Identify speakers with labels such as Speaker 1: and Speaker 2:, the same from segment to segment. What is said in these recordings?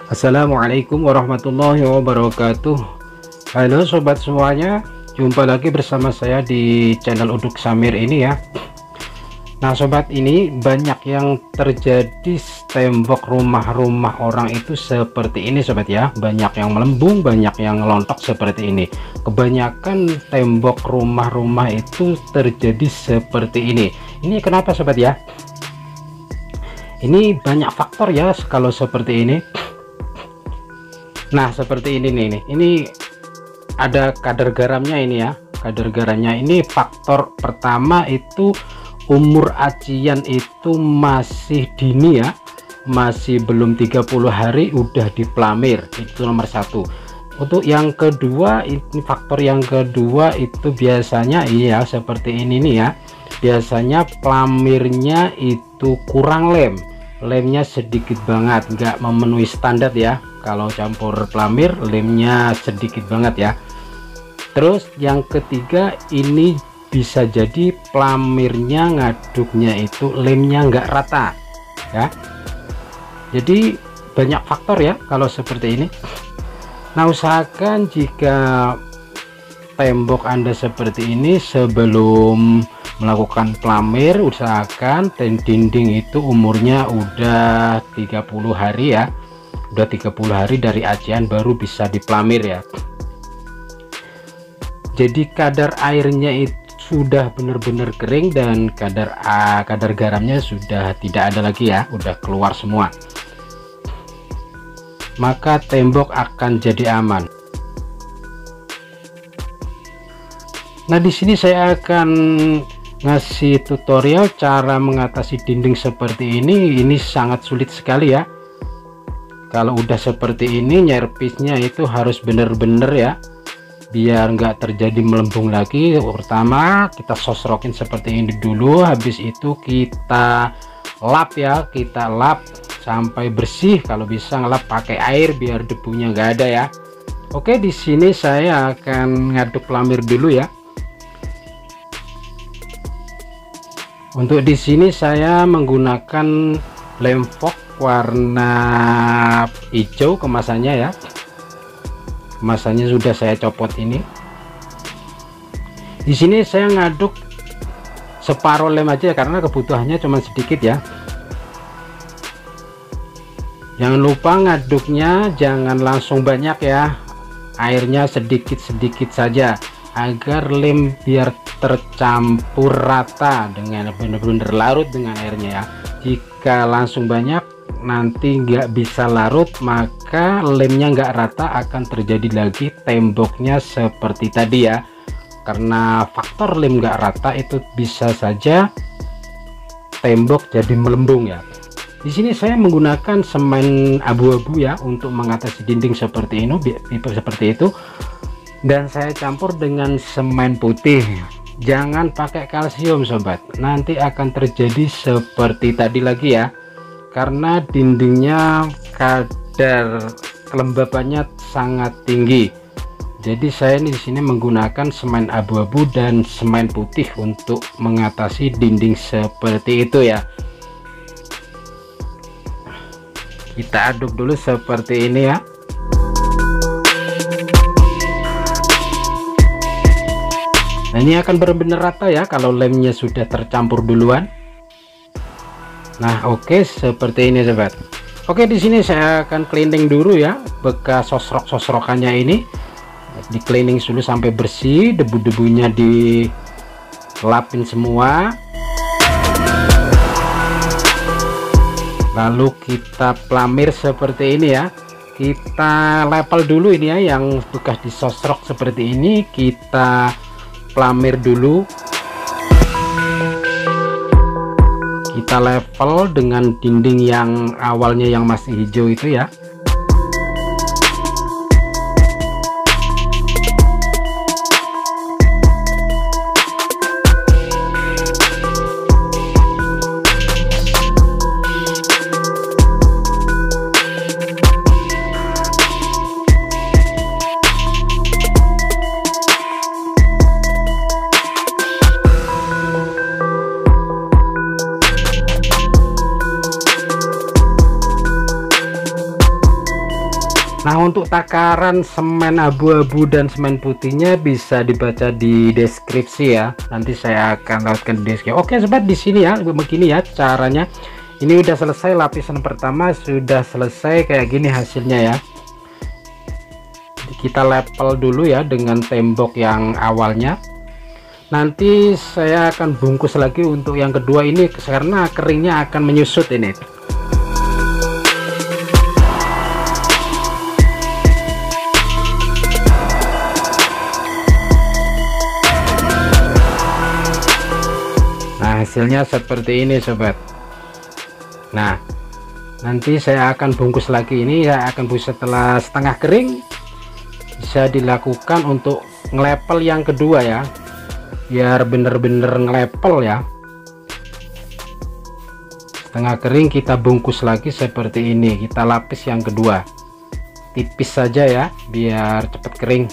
Speaker 1: Assalamualaikum warahmatullahi wabarakatuh. Halo sobat semuanya, jumpa lagi bersama saya di channel Uduk Samir ini ya. Nah sobat, ini banyak yang terjadi tembok rumah-rumah orang itu seperti ini sobat ya. Banyak yang melembung, banyak yang ngelontok seperti ini. Kebanyakan tembok rumah-rumah itu terjadi seperti ini. Ini kenapa sobat ya? Ini banyak faktor ya kalau seperti ini. Nah seperti ini nih, ini ada kadar garamnya ini ya. Kadar garamnya ini faktor pertama itu umur acian itu masih dini ya, masih belum 30 hari udah diplamir, itu nomor satu. Untuk yang kedua, ini faktor yang kedua itu biasanya iya seperti ini nih ya, biasanya plamirnya itu kurang lemnya sedikit banget, nggak memenuhi standar ya. Kalau campur plamir lemnya sedikit banget ya. Terus yang ketiga, ini bisa jadi plamirnya ngaduknya itu lemnya nggak rata ya. Jadi banyak faktor ya kalau seperti ini. Nah usahakan jika tembok Anda seperti ini, sebelum melakukan plamir usahakan dinding itu umurnya udah 30 hari ya. Udah 30 hari dari acian baru bisa diplamir ya. Jadi kadar airnya itu sudah benar-benar kering dan kadar garamnya sudah tidak ada lagi ya, udah keluar semua. Maka tembok akan jadi aman. Nah, di sini saya akan ngasih tutorial cara mengatasi dinding seperti ini. Ini sangat sulit sekali ya. Kalau udah seperti ini, nyerpisnya itu harus bener-bener ya, biar nggak terjadi melembung lagi. Pertama kita sosrokin seperti ini dulu, habis itu kita lap ya, kita lap sampai bersih. Kalau bisa ngelap pakai air biar debunya nggak ada ya. Oke, di sini saya akan ngaduk plamir dulu ya. Untuk di sini saya menggunakan lem fog warna hijau kemasannya ya. Kemasannya sudah saya copot ini. Di sini saya ngaduk separuh lem aja karena kebutuhannya cuma sedikit ya. Jangan lupa ngaduknya jangan langsung banyak ya. Airnya sedikit-sedikit saja agar lem biar tercampur rata dengan benar-benar larut dengan airnya ya. Jika langsung banyak nanti nggak bisa larut, maka lemnya nggak rata, akan terjadi lagi temboknya seperti tadi ya. Karena faktor lem nggak rata itu bisa saja tembok jadi melembung ya. Di sini saya menggunakan semen abu-abu ya untuk mengatasi dinding seperti ini, seperti itu, dan saya campur dengan semen putih. Jangan pakai kalsium sobat, nanti akan terjadi seperti tadi lagi ya. Karena dindingnya kadar kelembabannya sangat tinggi. Jadi saya di sini menggunakan semen abu-abu dan semen putih untuk mengatasi dinding seperti itu ya. Kita aduk dulu seperti ini ya. Nah, ini akan benar-benar rata ya kalau lemnya sudah tercampur duluan. Nah, oke, seperti ini sobat. Oke, di sini saya akan cleaning dulu ya, bekas sosrokannya ini. Di cleaning dulu sampai bersih, debu-debunya dilapin semua. Lalu kita plamir seperti ini ya. Kita level dulu ini ya, yang bekas disosrok seperti ini kita plamir dulu. Kita level dengan dinding yang awalnya yang masih hijau itu ya. Nah, untuk takaran semen abu-abu dan semen putihnya bisa dibaca di deskripsi ya. Nanti saya akan lakukan di deskripsi. Oke sobat, di sini ya begini ya caranya. Ini udah selesai, lapisan pertama sudah selesai, kayak gini hasilnya ya. Kita level dulu ya dengan tembok yang awalnya. Nanti saya akan bungkus lagi untuk yang kedua ini karena keringnya akan menyusut ini. Nah, hasilnya seperti ini sobat. Nah, nanti saya akan bungkus lagi. Ini ya akan bungkus setelah setengah kering. Bisa dilakukan untuk ngelepel yang kedua ya, biar bener-bener ngelepel ya. Setengah kering kita bungkus lagi seperti ini, kita lapis yang kedua tipis saja ya biar cepat kering.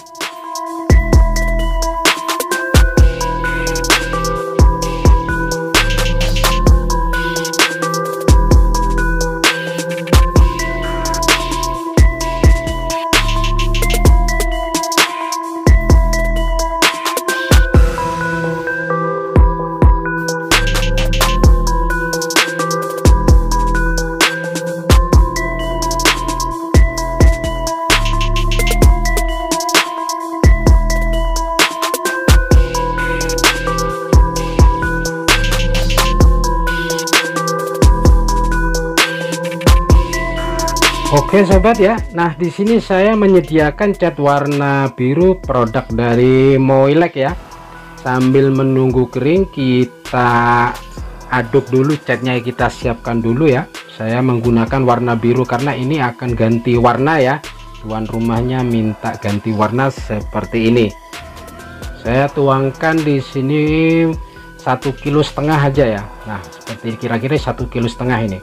Speaker 1: Oke sobat ya, nah di sini saya menyediakan cat warna biru produk dari Moilek ya. Sambil menunggu kering kita aduk dulu catnya, kita siapkan dulu ya. Saya menggunakan warna biru karena ini akan ganti warna ya. Tuan rumahnya minta ganti warna seperti ini. Saya tuangkan di sini 1,5 kg aja ya. Nah seperti kira-kira 1,5 kg ini.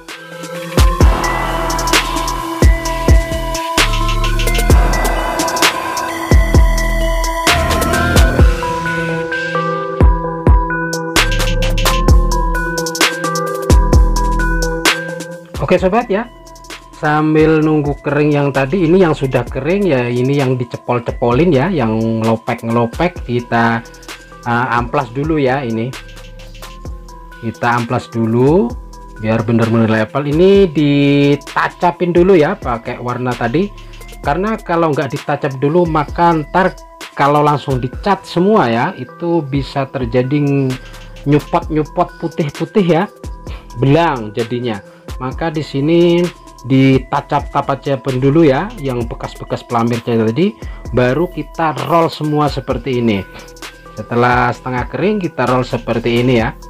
Speaker 1: Oke sobat ya, sambil nunggu kering yang tadi, ini yang sudah kering ya, ini yang dicepol-cepolin ya, yang ngelopek kita amplas dulu ya. Ini kita amplas dulu biar bener-bener level. Ini ditacapin dulu ya pakai warna tadi, karena kalau nggak ditacap dulu maka ntar kalau langsung dicat semua ya itu bisa terjadi nyupot-nyupot putih-putih ya, belang jadinya. Maka di sini ditacap-tapacapin dulu ya yang bekas-bekas pelamirnya tadi, baru kita roll semua seperti ini. Setelah setengah kering kita roll seperti ini ya.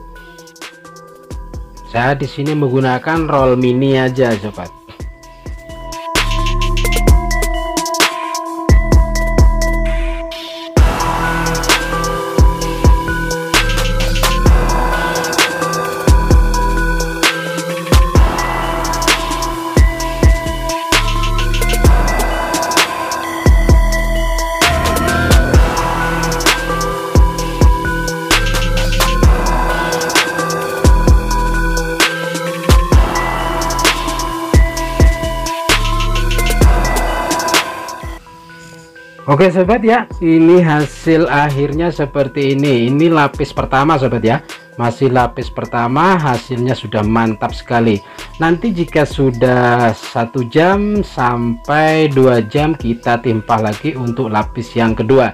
Speaker 1: Saya di sini menggunakan roll mini aja sobat. Oke sobat ya, ini hasil akhirnya seperti ini. Ini lapis pertama sobat ya, masih lapis pertama, hasilnya sudah mantap sekali. Nanti jika sudah 1 jam sampai 2 jam kita timpah lagi untuk lapis yang kedua.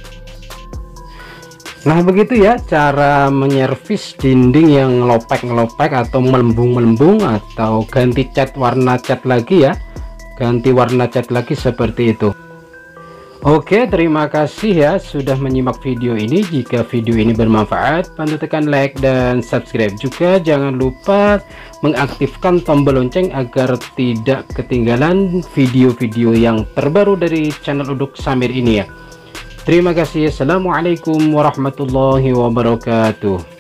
Speaker 1: Nah begitu ya cara menyervis dinding yang ngelopek atau melembung atau ganti cat warna cat lagi ya, ganti warna cat lagi seperti itu. Oke, terima kasih ya sudah menyimak video ini. Jika video ini bermanfaat, bantu tekan like dan subscribe. Juga jangan lupa mengaktifkan tombol lonceng agar tidak ketinggalan video-video yang terbaru dari channel Uduk Samir ini ya. Terima kasih. Assalamualaikum warahmatullahi wabarakatuh.